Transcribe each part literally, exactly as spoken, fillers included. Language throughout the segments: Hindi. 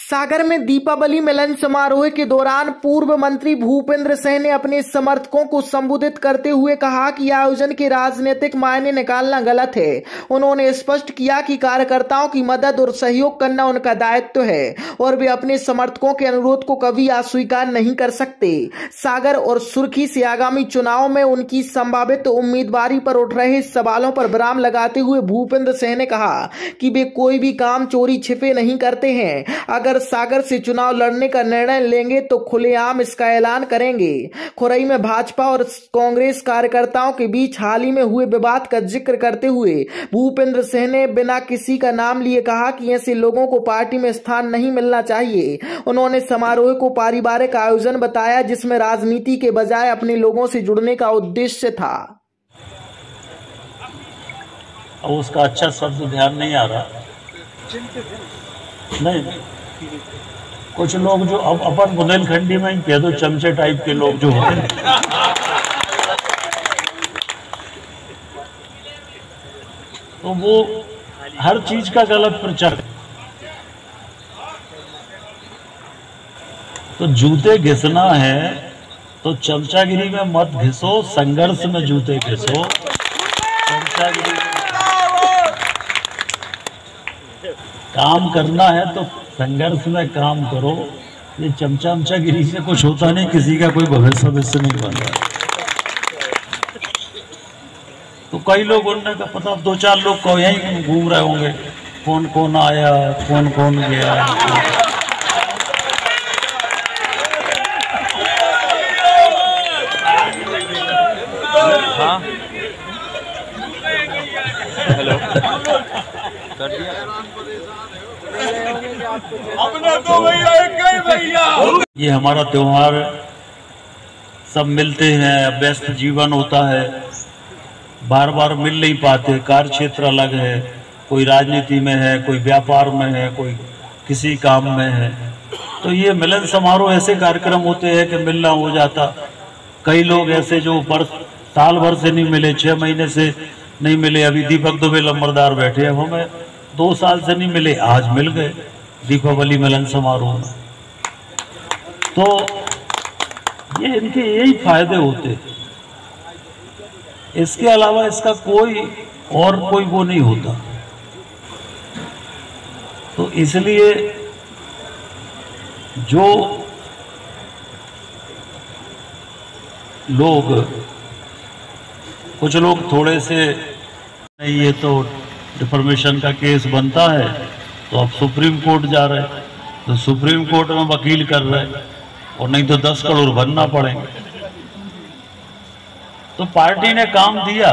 सागर में दीपावली मिलन समारोह के दौरान पूर्व मंत्री भूपेंद्र सिंह ने अपने समर्थकों को संबोधित करते हुए कहा कि आयोजन के राजनीतिक मायने निकालना गलत है। उन्होंने स्पष्ट किया कि कार्यकर्ताओं की मदद और सहयोग करना उनका दायित्व है और वे अपने समर्थकों के अनुरोध को कभी अस्वीकार नहीं कर सकते। सागर और सुर्खी से आगामी चुनाव में उनकी संभावित उम्मीदवारी पर उठ रहे सवालों पर विराम लगाते हुए भूपेंद्र सिंह ने कहा कि वे कोई भी काम चोरी छिपे नहीं करते हैं। अगर सागर से चुनाव लड़ने का निर्णय लेंगे तो खुलेआम इसका ऐलान करेंगे। खुरई में भाजपा और कांग्रेस कार्यकर्ताओं के बीच हाल ही में हुए विवाद का जिक्र करते हुए भूपेंद्र सिंह ने बिना किसी का नाम लिए कहा कि ऐसे लोगों को पार्टी में स्थान नहीं मिलना चाहिए। उन्होंने समारोह को पारिवारिक आयोजन बताया जिसमें राजनीति के बजाय अपने लोगों से जुड़ने का उद्देश्य था। अब उसका अच्छा शब्द ध्यान नहीं आ रहा। नहीं, कुछ लोग जो अब अपन बुंदेलखंडी में ही कह दो, चमचे टाइप के लोग जो होते हैं, तो वो हर चीज का गलत प्रचार। तो जूते घिसना है तो चमचागिरी में मत घिसो, संघर्ष में जूते घिसो। चमचागिरी में काम करना है तो संघर्ष में काम करो। ये चमचा चमचागिरी से कुछ होता नहीं, किसी का कोई भविष्य भविष्य नहीं बन रहा। तो कई लोग उनने का पता, दो चार लोग को यहीं घूम रहे होंगे, कौन कौन आया कौन कौन गया। हाँ हेलो कर दिया अपने तो भैया एक भैया। ये हमारा त्योहार, सब मिलते हैं, व्यस्त जीवन होता है, बार बार मिल नहीं पाते, कार्य क्षेत्र अलग है, कोई राजनीति में है, कोई व्यापार में है, कोई किसी काम में है। तो ये मिलन समारोह ऐसे कार्यक्रम होते हैं कि मिलना हो जाता। कई लोग ऐसे जो वर्ष साल भर से नहीं मिले, छह महीने से नहीं मिले, अभी दीपक दुबे लंबरदार बैठे हैं, हमें दो साल से नहीं मिले, आज मिल गए दीपावली मिलन समारोह में। तो ये इनके यही फायदे होते, इसके अलावा इसका कोई और कोई वो नहीं होता। तो इसलिए जो लोग, कुछ लोग थोड़े से नहीं, ये तो डिफॉर्मेशन का केस बनता है तो अब सुप्रीम कोर्ट जा रहे हैं, तो सुप्रीम कोर्ट में वकील कर रहे हैं, और नहीं तो दस करोड़ भरना पड़ेंगे। तो पार्टी ने काम दिया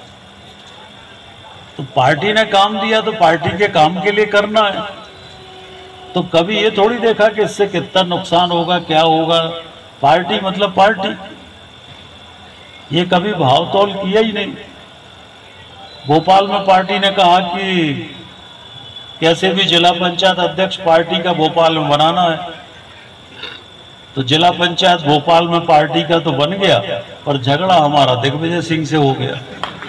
तो पार्टी ने काम दिया तो पार्टी के काम के लिए करना है। तो कभी ये थोड़ी देखा कि इससे कितना नुकसान होगा, क्या होगा। पार्टी मतलब पार्टी, ये कभी भाव तौल किया ही नहीं। भोपाल में पार्टी ने कहा कि कैसे भी जिला पंचायत अध्यक्ष पार्टी का भोपाल में बनाना है, तो जिला पंचायत भोपाल में पार्टी का तो बन गया, पर झगड़ा हमारा दिग्विजय सिंह से हो गया।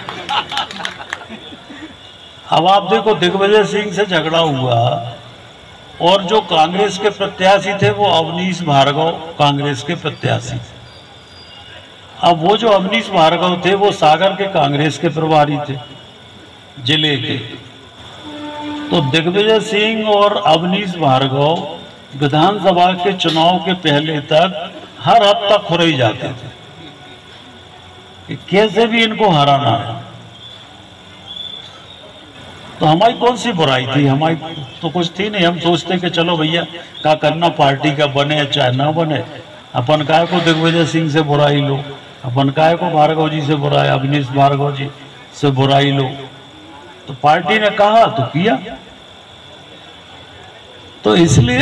अब आप देखो, दिग्विजय सिंह से झगड़ा हुआ और जो कांग्रेस के प्रत्याशी थे वो अवनीश भार्गव कांग्रेस के प्रत्याशी थे। अब वो जो अवनीश भार्गव थे वो सागर के कांग्रेस के प्रभारी थे जिले के। तो दिग्विजय सिंह और अवनीश भार्गव विधानसभा के चुनाव के पहले तक हर हफ्ता खुरई जाते थे कि कैसे भी इनको हराना है। तो हमारी कौन सी बुराई थी, हमारी तो कुछ थी नहीं। हम सोचते कि चलो भैया क्या करना, पार्टी का बने चाहे ना बने, अपन काय को दिग्विजय सिंह से बुराई लो, अपन काय को भार्गव जी से बुराई, अवनीश भार्गव जी से बुराई लो। तो पार्टी ने कहा तो किया। तो इसलिए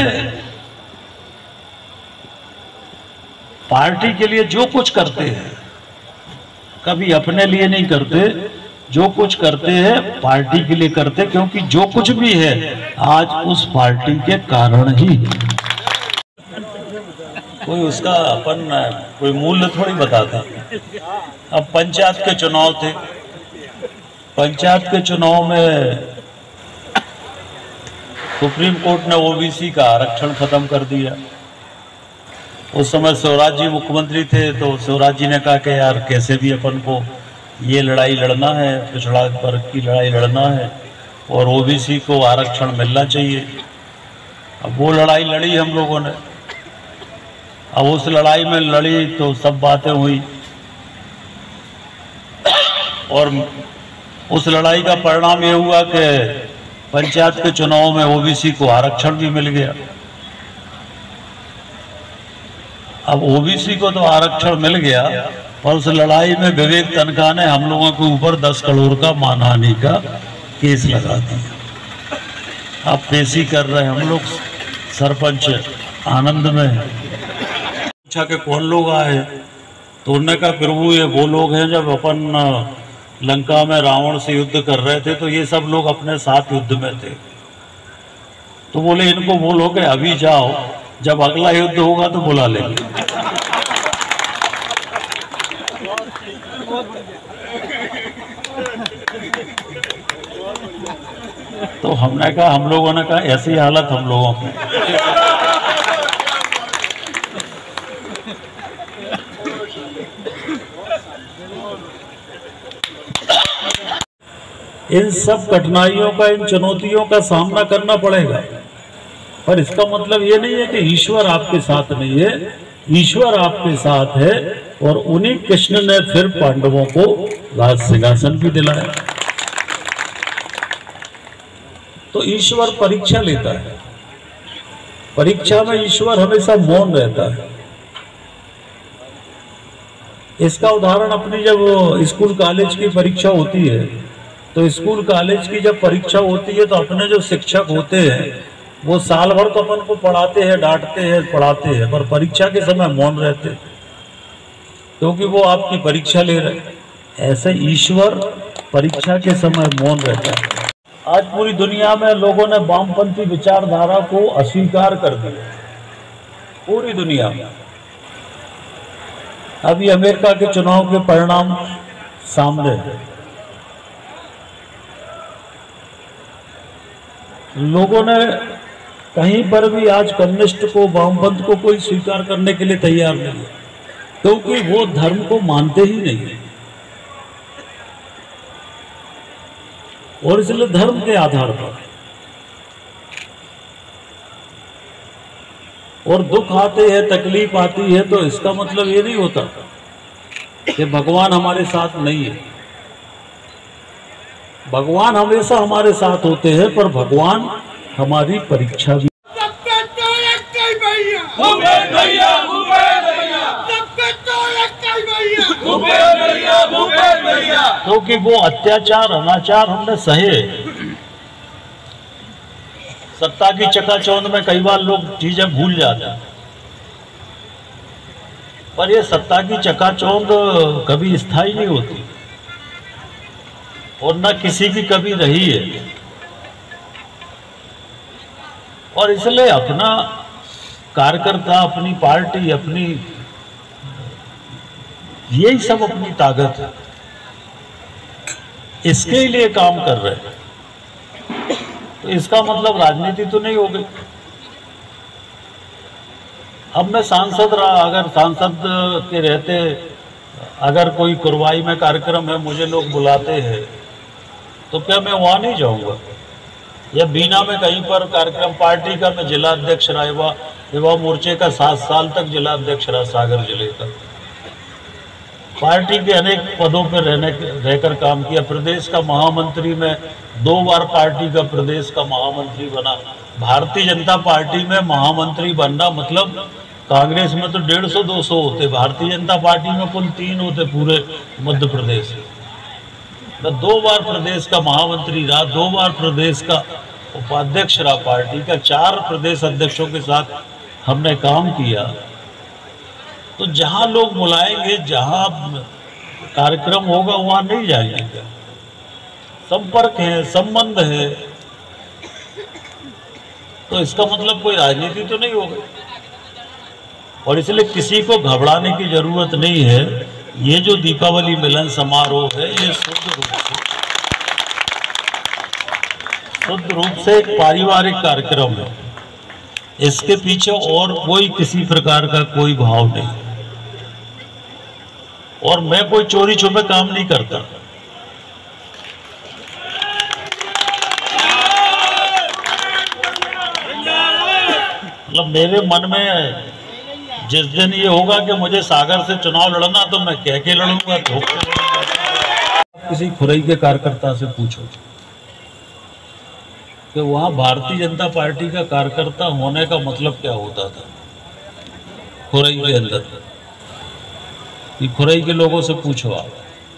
पार्टी के लिए जो कुछ करते हैं कभी अपने लिए नहीं करते, जो कुछ करते हैं पार्टी के लिए करते, क्योंकि जो कुछ भी है आज उस पार्टी के कारण ही। कोई उसका अपन कोई मूल्य थोड़ी बताता। अब पंचायत के चुनाव थे, पंचायत के चुनाव में सुप्रीम कोर्ट ने ओबीसी का आरक्षण खत्म कर दिया। उस समय शिवराज जी मुख्यमंत्री थे, तो शिवराज जी ने कहा कि यार कैसे भी अपन को ये लड़ाई लड़ना है, पिछड़ा वर्ग की लड़ाई लड़ना है और ओबीसी को आरक्षण मिलना चाहिए। अब वो लड़ाई लड़ी हम लोगों ने। अब उस लड़ाई में लड़ी तो सब बातें हुई और उस लड़ाई का परिणाम ये हुआ कि पंचायत के चुनाव में ओबीसी को आरक्षण भी मिल गया। अब ओबीसी को तो आरक्षण मिल गया, पर उस लड़ाई में विवेक तनखा ने हम लोगों के ऊपर दस करोड़ का मानहानि का केस लगा दिया। अब पेशी कर रहे हम लोग, सरपंच आनंद में पूछा के कौन लोग आए, तो उन्होंने कहा प्रभु ये वो लोग हैं जब अपन लंका में रावण से युद्ध कर रहे थे तो ये सब लोग अपने साथ युद्ध में थे। तो बोले इनको बोलो कि अभी जाओ, जब अगला युद्ध होगा तो बुला लेंगे। तो हमने कहा, हम लोगों ने कहा ऐसी हालत हम लोगों की। इन सब कठिनाइयों का, इन चुनौतियों का सामना करना पड़ेगा, पर इसका मतलब ये नहीं है कि ईश्वर आपके साथ नहीं है। ईश्वर आपके साथ है और उन्हीं कृष्ण ने फिर पांडवों को राज सिंहासन भी दिलाया। तो ईश्वर परीक्षा लेता है। परीक्षा में ईश्वर हमेशा मौन रहता है। इसका उदाहरण अपनी जब स्कूल कॉलेज की परीक्षा होती है, तो स्कूल कॉलेज की जब परीक्षा होती है तो अपने जो शिक्षक होते हैं वो साल भर तो अपन को पढ़ाते हैं, डांटते हैं, पढ़ाते हैं, पर परीक्षा के समय मौन रहते हैं क्योंकि वो आपकी परीक्षा ले रहे हैं। ऐसे ईश्वर परीक्षा के समय मौन रहता है। आज पूरी दुनिया में लोगों ने वामपंथी विचारधारा को अस्वीकार कर दिया, पूरी दुनिया में। अभी अमेरिका के चुनाव के परिणाम सामने है। लोगों ने कहीं पर भी आज कम्युनिस्ट को, वामपंथ को कोई स्वीकार करने के लिए तैयार नहीं है क्योंकि वो धर्म को मानते ही नहीं है। और इसलिए धर्म के आधार पर और दुख आते हैं, तकलीफ आती है, तो इसका मतलब ये नहीं होता कि भगवान हमारे साथ नहीं है। भगवान हमेशा हमारे साथ होते हैं, पर भगवान हमारी परीक्षा भी। क्योंकि वो अत्याचार, अनाचार हमने सहे। सत्ता की चकाचौंध में कई बार लोग चीजें भूल जाते हैं, पर ये सत्ता की चकाचौंध कभी स्थायी नहीं होती और न किसी की कभी रही है। और इसलिए अपना कार्यकर्ता, अपनी पार्टी, अपनी यही सब अपनी ताकत है, इसके लिए काम कर रहे हैं। तो इसका मतलब राजनीति तो नहीं हो गई। अब मैं सांसद रहा, अगर सांसद के रहते अगर कोई कुरवाई में कार्यक्रम है, मुझे लोग बुलाते हैं, तो क्या मैं वहाँ नहीं जाऊँगा? या बीना में कहीं पर कार्यक्रम पार्टी का, मैं जिला अध्यक्ष रहा, युवा युवा मोर्चे का सात साल तक जिला अध्यक्ष रहा सागर जिले का। पार्टी के अनेक पदों पर रहने रहकर काम किया। प्रदेश का महामंत्री में दो बार पार्टी का प्रदेश का महामंत्री बना। भारतीय जनता पार्टी में महामंत्री बनना मतलब कांग्रेस में तो डेढ़ सौ दो सौ होते, भारतीय जनता पार्टी में कुल तीन होते पूरे मध्य प्रदेश में। मैं दो बार प्रदेश का महामंत्री रहा, दो बार प्रदेश का उपाध्यक्ष रहा पार्टी का, चार प्रदेश अध्यक्षों के साथ हमने काम किया। तो जहां लोग बुलाएंगे, जहां कार्यक्रम होगा, वहां नहीं जाएंगे क्या? संपर्क है, संबंध है, तो इसका मतलब कोई राजनीति तो नहीं हो गई। और इसलिए किसी को घबराने की जरूरत नहीं है। ये जो दीपावली मिलन समारोह है, ये शुद्ध रूप से शुद्ध रूप से एक पारिवारिक कार्यक्रम है, इसके पीछे और कोई किसी प्रकार का कोई भाव नहीं, और मैं कोई चोरी छुपे काम नहीं करता। मतलब मेरे मन में जिस दिन ये होगा कि मुझे सागर से चुनाव लड़ना, तो मैं कह के लड़ूंगा, ठोक के लड़ूंगा। किसी खुरई के कार्यकर्ता से पूछो कि वहां भारतीय जनता पार्टी का कार्यकर्ता होने का मतलब क्या होता था खुरई के अंदर। ये खुरई के लोगों से पूछो आप।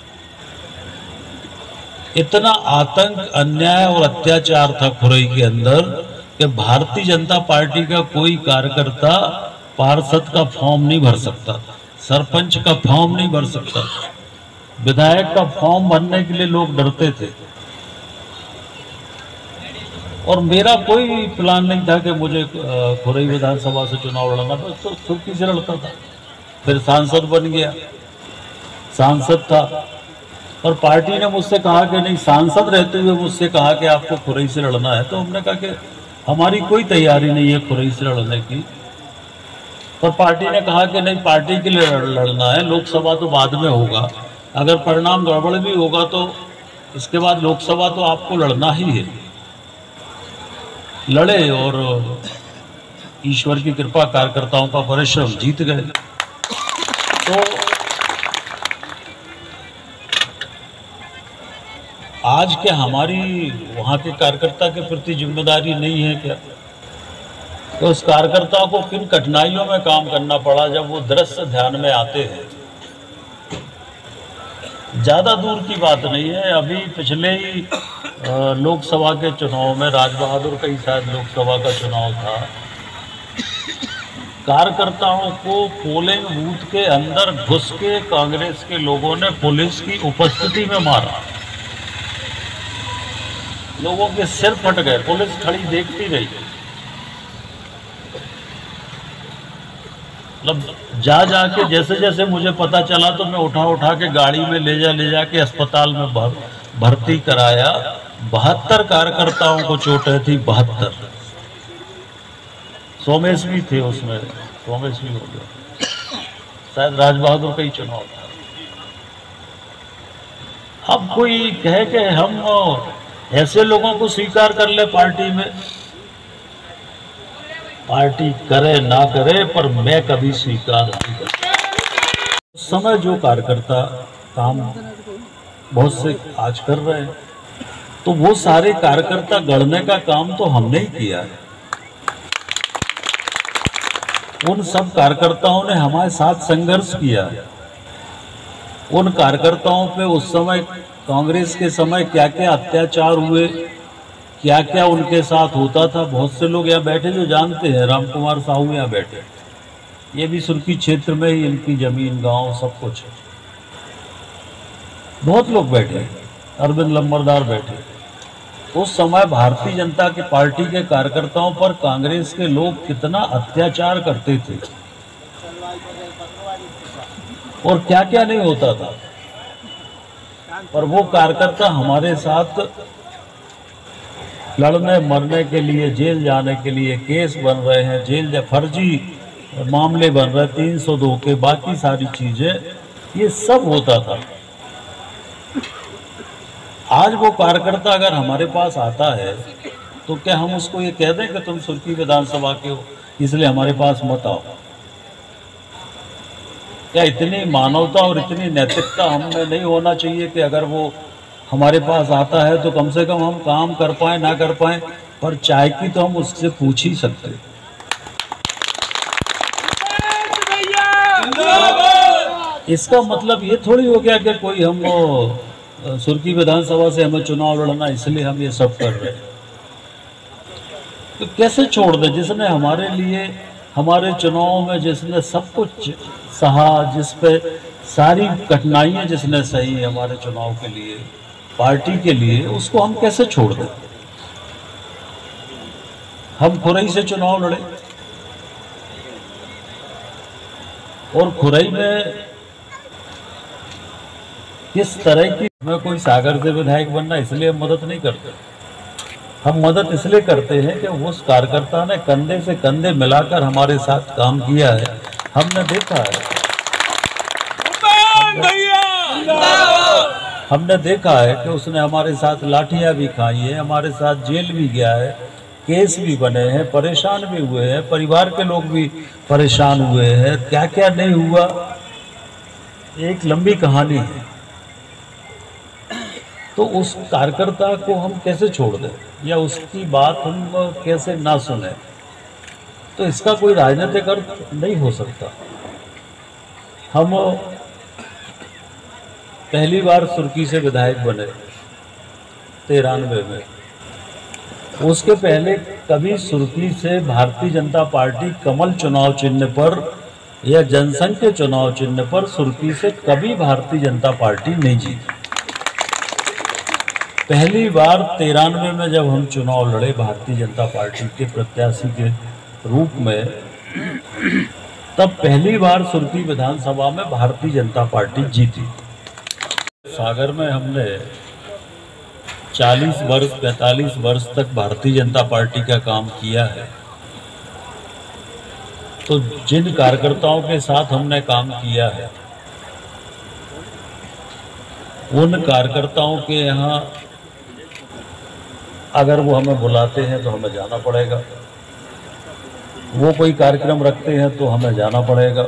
इतना आतंक, अन्याय और अत्याचार था खुरई के अंदर कि भारतीय जनता पार्टी का कोई कार्यकर्ता पार्षद का फॉर्म नहीं भर सकता, सरपंच का फॉर्म नहीं भर सकता, विधायक का फॉर्म भरने के लिए लोग डरते थे। और मेरा कोई प्लान नहीं था कि मुझे खुरई विधानसभा से चुनाव लड़ना, बस तो चुटकी से लड़ता था। फिर सांसद बन गया, सांसद था, और पार्टी ने मुझसे कहा कि नहीं, सांसद रहते हुए मुझसे कहा कि आपको खुरई से लड़ना है। तो हमने कहा कि हमारी कोई तैयारी नहीं है खुरई से लड़ने की। पर पार्टी ने कहा कि नहीं, पार्टी के लिए लड़ना है, लोकसभा तो बाद में होगा, अगर परिणाम गड़बड़ भी होगा तो इसके बाद लोकसभा तो आपको लड़ना ही है। लड़े और ईश्वर की कृपा, कार्यकर्ताओं का परिश्रम, जीत गए। तो आज क्या हमारी वहाँ के कार्यकर्ता के प्रति जिम्मेदारी नहीं है क्या? तो उस कार्यकर्ता को किन कठिनाइयों में काम करना पड़ा जब वो दृश्य ध्यान में आते हैं। ज़्यादा दूर की बात नहीं है, अभी पिछले ही लोकसभा के चुनाव में, राजबहादुर का ही शायद लोकसभा का चुनाव था, कार्यकर्ताओं को पोलिंग बूथ के अंदर घुस के कांग्रेस के लोगों ने पुलिस की उपस्थिति में मारा। लोगों के सिर फट गए, पुलिस खड़ी देखती रही। मतलब जा जा के जैसे जैसे मुझे पता चला तो मैं उठा उठा के गाड़ी में ले जा ले जा के अस्पताल में भर, भर्ती कराया। बहत्तर कार्यकर्ताओं को चोटें थी, बहत्तर। सोमेश भी थे उसमें, सोमेश भी हो गया, शायद राजबहादुर का ही चुनाव था। अब कोई कहे कि हम ऐसे लोगों को स्वीकार कर ले पार्टी में, पार्टी करे ना करे, पर मैं कभी स्वीकार नहीं करता। उस समय जो कार्यकर्ता काम बहुत से आज कर रहे हैं, तो वो सारे कार्यकर्ता गढ़ने का काम तो हमने ही किया है। उन सब कार्यकर्ताओं ने हमारे साथ संघर्ष किया है। उन कार्यकर्ताओं पे उस समय, कांग्रेस के समय, क्या क्या अत्याचार हुए, क्या क्या उनके साथ होता था। बहुत से लोग यहाँ बैठे जो जानते हैं, राम कुमार साहू यहाँ बैठे, ये भी सुर्खी क्षेत्र में ही इनकी जमीन, गांव, सब कुछ है। बहुत लोग बैठे, अरविंद लंबरदार बैठे। उस समय भारतीय जनता की पार्टी के कार्यकर्ताओं पर कांग्रेस के लोग कितना अत्याचार करते थे और क्या क्या नहीं होता था। पर वो कार्यकर्ता हमारे साथ लड़ने मरने के लिए, जेल जाने के लिए केस बन रहे हैं, जेल फर्जी मामले बन रहे, तीन सौ दो के, बाकी सारी चीजें, ये सब होता था। आज वो कार्यकर्ता अगर हमारे पास आता है तो क्या हम उसको ये कह दें कि तुम सुर्खी विधानसभा के हो इसलिए हमारे पास मत आओ? क्या इतनी मानवता और इतनी नैतिकता हमें नहीं होना चाहिए कि अगर वो हमारे पास आता है तो कम से कम हम काम कर पाए ना कर पाए, पर चाय की तो हम उससे पूछ ही सकते। इसका मतलब ये थोड़ी हो गया कि कोई हम सुर्खी विधानसभा से हमें चुनाव लड़ना इसलिए हम ये सब कर रहे हैं। तो कैसे छोड़ दे जिसने हमारे लिए, हमारे चुनाव में जिसने सब कुछ सहा, जिस पे सारी कठिनाइयां जिसने सही हमारे चुनाव के लिए, पार्टी के लिए, उसको हम कैसे छोड़ दें? हम खुरई से चुनाव लड़े और खुरई में किस तरह की, मैं कोई सागर से विधायक बनना इसलिए हम मदद नहीं करते। हम मदद इसलिए करते हैं कि उस कार्यकर्ता ने कंधे से कंधे मिलाकर हमारे साथ काम किया है। हमने देखा है हमने देखा है कि उसने हमारे साथ लाठियां भी खाई है, हमारे साथ जेल भी गया है, केस भी बने हैं, परेशान भी हुए हैं, परिवार के लोग भी परेशान हुए हैं, क्या क्या नहीं हुआ, एक लंबी कहानी है। तो उस कार्यकर्ता को हम कैसे छोड़ दें या उसकी बात हम कैसे ना सुने, तो इसका कोई राजनीतिक अर्थ नहीं हो सकता। हम पहली बार सुर्खी से विधायक बने तिरानवे में, उसके पहले कभी सुर्खी से भारतीय जनता पार्टी कमल चुनाव चिन्ह पर या जनसंघ के चुनाव चिन्ह पर सुर्खी से कभी भारतीय जनता पार्टी नहीं जीती। पहली बार तिरानवे में जब हम चुनाव लड़े भारतीय जनता पार्टी के प्रत्याशी के रूप में, तब पहली बार सुर्खी विधानसभा में भारतीय जनता पार्टी जीती। सागर में हमने चालीस वर्ष पैंतालीस वर्ष तक भारतीय जनता पार्टी का काम किया है। तो जिन कार्यकर्ताओं के साथ हमने काम किया है, उन कार्यकर्ताओं के यहाँ अगर वो हमें बुलाते हैं तो हमें जाना पड़ेगा, वो कोई कार्यक्रम रखते हैं तो हमें जाना पड़ेगा।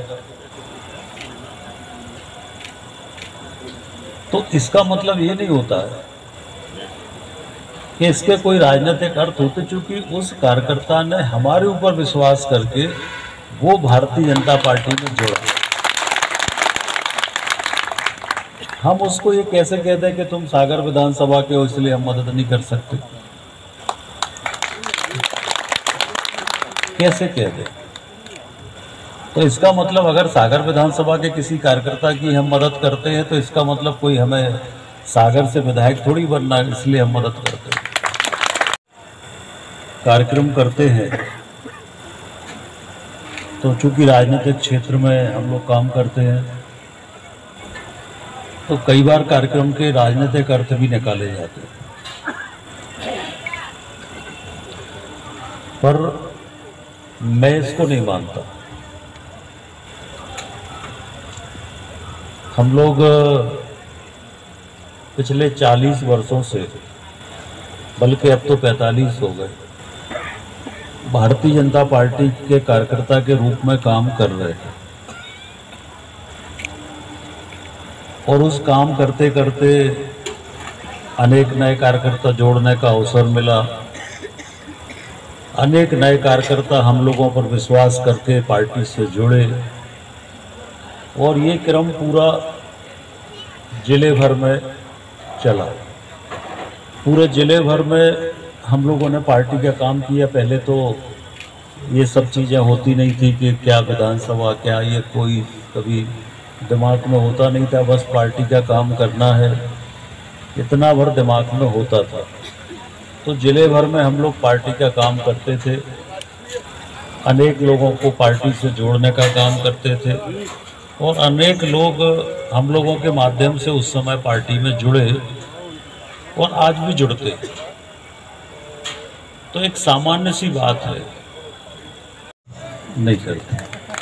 तो इसका मतलब ये नहीं होता है कि इसके कोई राजनीतिक अर्थ होते, चूंकि उस कार्यकर्ता ने हमारे ऊपर विश्वास करके वो भारतीय जनता पार्टी में जोड़ा। हम उसको ये कैसे कह दें कि तुम सागर विधानसभा के हो इसलिए हम मदद नहीं कर सकते, कैसे कह दें? तो इसका मतलब अगर सागर विधानसभा के किसी कार्यकर्ता की हम मदद करते हैं तो इसका मतलब कोई हमें सागर से विधायक थोड़ी बनना है इसलिए हम मदद करते हैं। कार्यक्रम करते हैं तो चूंकि राजनीतिक क्षेत्र में हम लोग काम करते हैं तो कई बार कार्यक्रम के राजनीतिक अर्थ भी निकाले जाते हैं, पर मैं इसको नहीं मानता। हम लोग पिछले चालीस वर्षों से, बल्कि अब तो पैंतालीस हो गए, भारतीय जनता पार्टी के कार्यकर्ता के रूप में काम कर रहे हैं। और उस काम करते करते अनेक नए कार्यकर्ता जोड़ने का अवसर मिला, अनेक नए कार्यकर्ता हम लोगों पर विश्वास करके पार्टी से जुड़े, और ये क्रम पूरा जिले भर में चला। पूरे जिले भर में हम लोगों ने पार्टी का काम किया। पहले तो ये सब चीज़ें होती नहीं थी कि क्या विधानसभा, क्या ये कोई कभी दिमाग में होता नहीं था, बस पार्टी का काम करना है, इतना भर दिमाग में होता था। तो जिले भर में हम लोग पार्टी का काम करते थे, अनेक लोगों को पार्टी से जोड़ने का काम करते थे, और अनेक लोग हम लोगों के माध्यम से उस समय पार्टी में जुड़े और आज भी जुड़ते। तो एक सामान्य सी बात है, नहीं करते।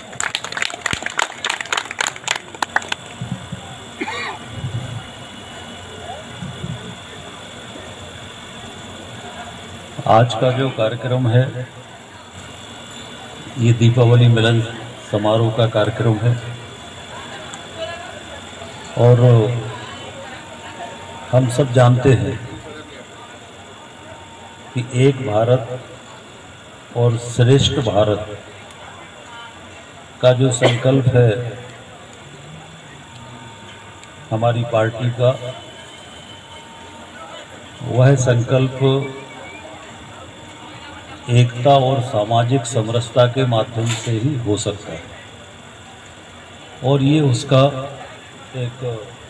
आज का जो कार्यक्रम है ये दीपावली मिलन समारोह का कार्यक्रम है, और हम सब जानते हैं कि एक भारत और श्रेष्ठ भारत का जो संकल्प है हमारी पार्टी का, वह संकल्प एकता और सामाजिक समरसता के माध्यम से ही हो सकता है। और ये उसका एक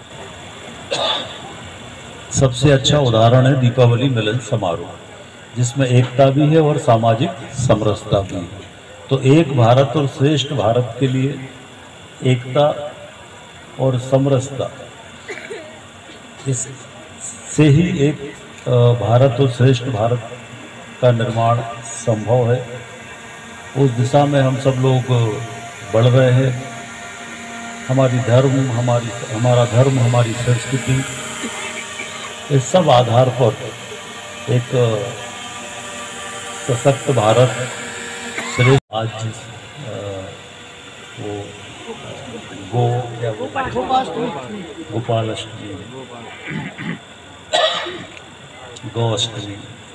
सबसे अच्छा उदाहरण है दीपावली मिलन समारोह, जिसमें एकता भी है और सामाजिक समरसता भी है। तो एक भारत और श्रेष्ठ भारत के लिए एकता और समरसता, इससे ही एक भारत और श्रेष्ठ भारत का निर्माण संभव है। उस दिशा में हम सब लोग बढ़ रहे हैं। हमारी धर्म हमारी हमारा धर्म हमारी संस्कृति इस सब आधार पर एक सशक्त भारत श्रेष्ठ। आज वो गो क्या गोपाल अष्टमी गौ अष्टमी।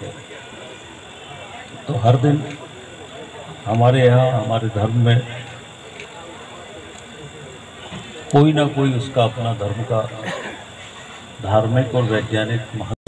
तो हर दिन हमारे यहाँ हमारे धर्म में कोई ना कोई उसका अपना धर्म का धार्मिक और वैज्ञानिक महत्व